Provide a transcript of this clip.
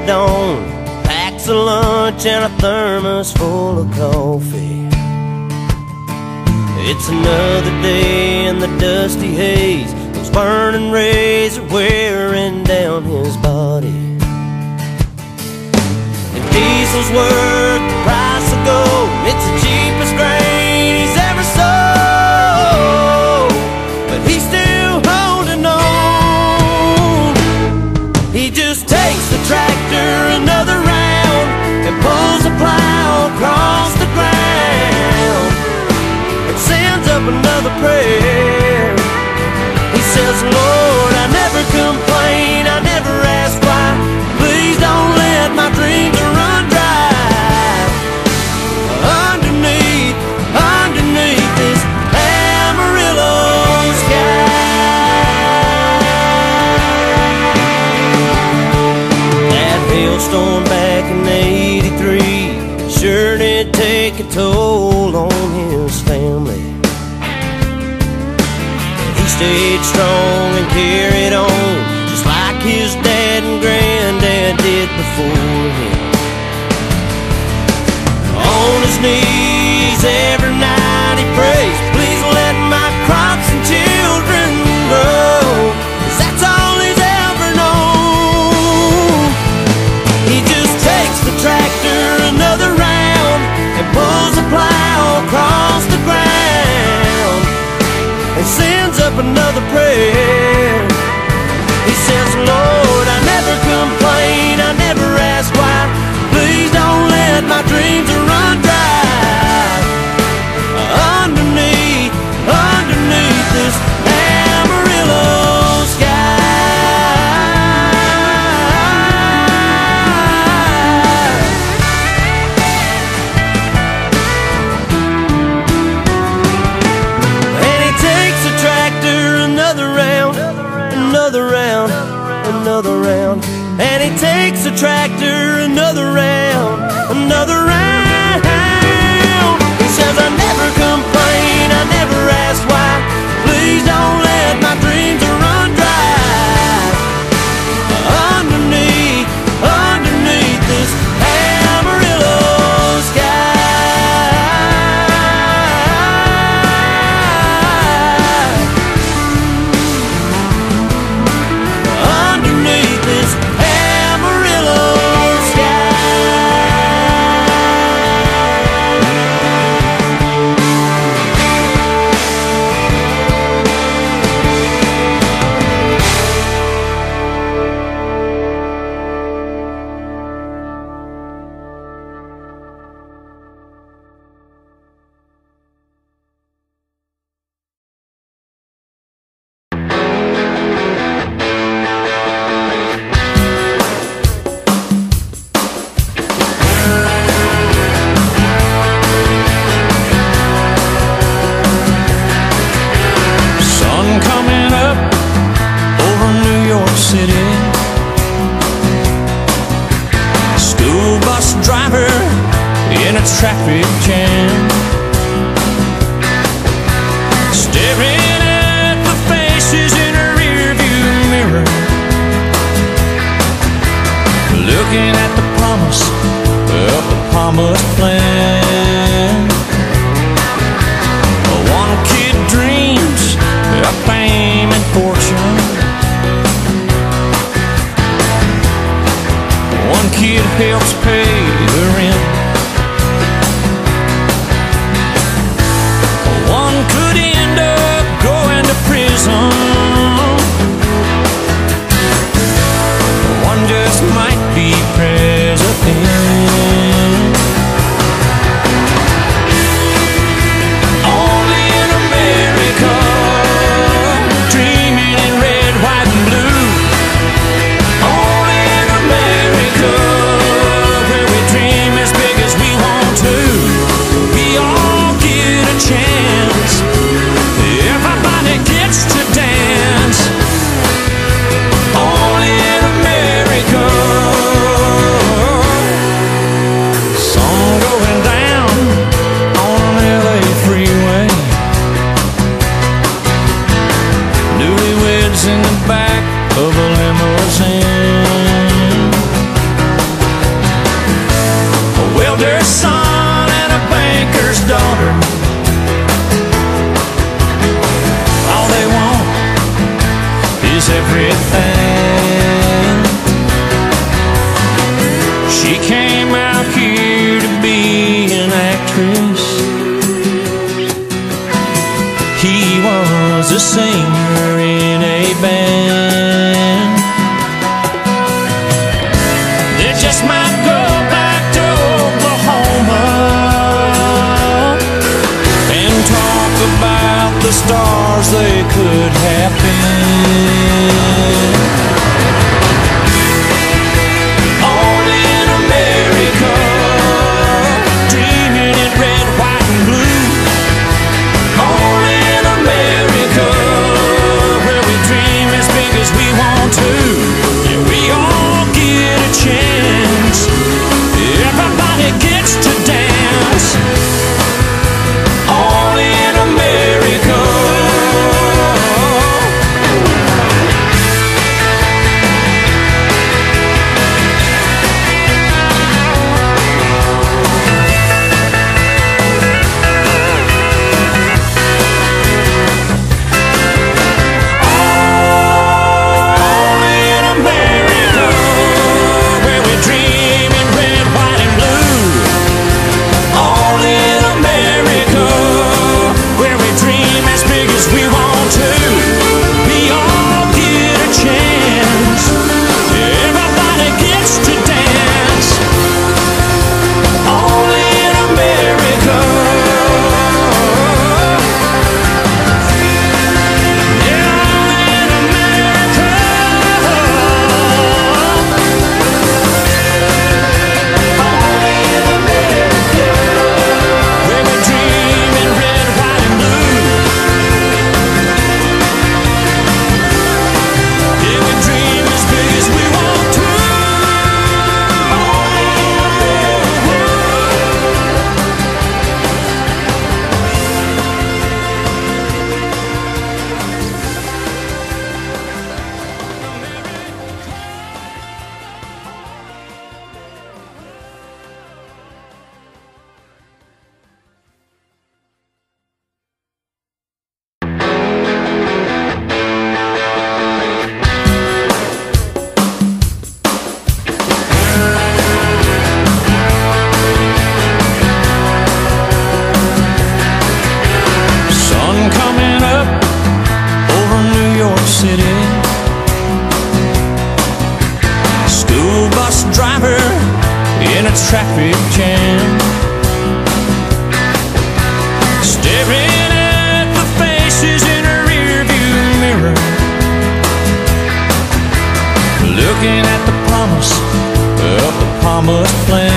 dawn, packs a lunch and a thermos full of coffee. It's another day in the dusty haze, those burning rays are wearing down his body. If diesel's worth the price of gold, it's the cheapest grain he's ever sold, but he's still holding on. He just takes the tractor another round and pulls the plow across the ground and sends up another prayer. He says, Lord, I never complain, I never ask why. Please don't let my dreams run dry. Underneath this Amarillo sky. That hailstorm back in '83 sure did take a toll on his family. He stayed strong and carried on, just like his dad and granddad did before him. On his knees every night he prays, please let my crops and children grow, 'cause that's all he's ever known. He just takes the tractor another round and pulls the plow across the ground and sends up another prayer. He says, Lord, I never complain, I never ask why. Please don't let my dreams run dry. Underneath this Amarillo another round, and he takes the tractor another round, another round. He says, I never complain, I never ask why. Please don't let my dreams run dry. Underneath this Amarillo sky. Traffic jam, staring at the faces in a rearview mirror, looking at the promise of the promised land. One kid dreams of fame and fortune, one kid helps pay the rent. Could end up going to prison. One just might be president. Only in America, dreaming in red, white, and blue. Only in America, where we dream as big builder's son and a banker's daughter. All they want is everything. She came out here to be an actress. He was a singer in a band. They just might go back to Oklahoma and talk about the stars they could have been. Only in America, dreaming in red, white, and blue. Only in America, where we dream as big as we want to. Yeah, we all get a chance. Everybody gets to dance. Only in America. Traffic jam, staring at the faces in a rearview mirror, looking at the promise of the promised land.